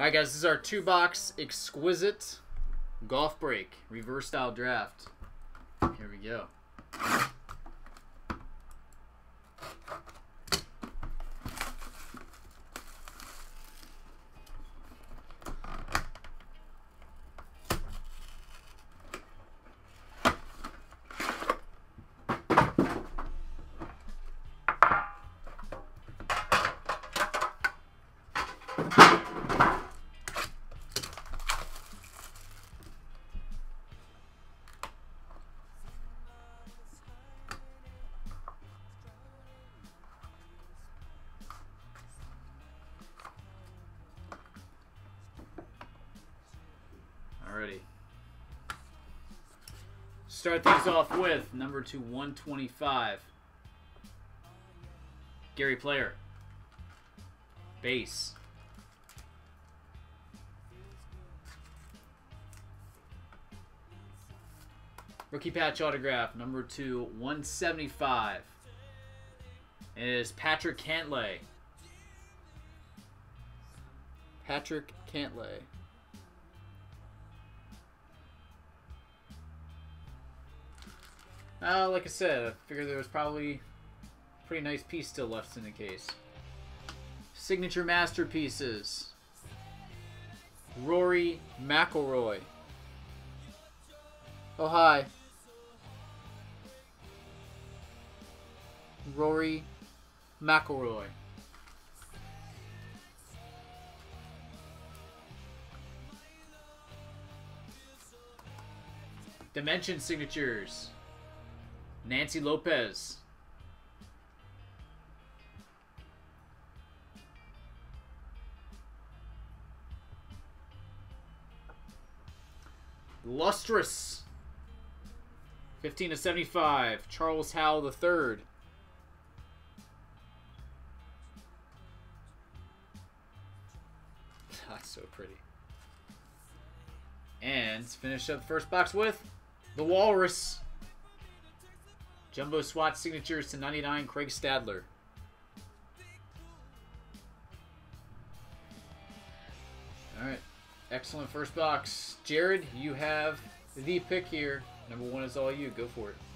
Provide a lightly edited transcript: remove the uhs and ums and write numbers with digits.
Alright guys, this is our 2-box exquisite golf break reverse style draft. Here we go. Alrighty. Start things off with number 2/125. Gary Player. Base. Rookie patch autograph number 2/175. It is Patrick Cantlay. Patrick Cantlay. Like I said, I figured there was probably a pretty nice piece still left in the case. Signature Masterpieces. Rory McIlroy. Oh, hi. Rory McIlroy. Dimension Signatures. Nancy Lopez. Lustrous. 15/75. Charles Howell III. That's so pretty. And let's finish up the first box with the Walrus. Jumbo Swatch Signatures /99, Craig Stadler. Alright. Excellent first box. Jared, you have the pick here. Number 1 is all you. Go for it.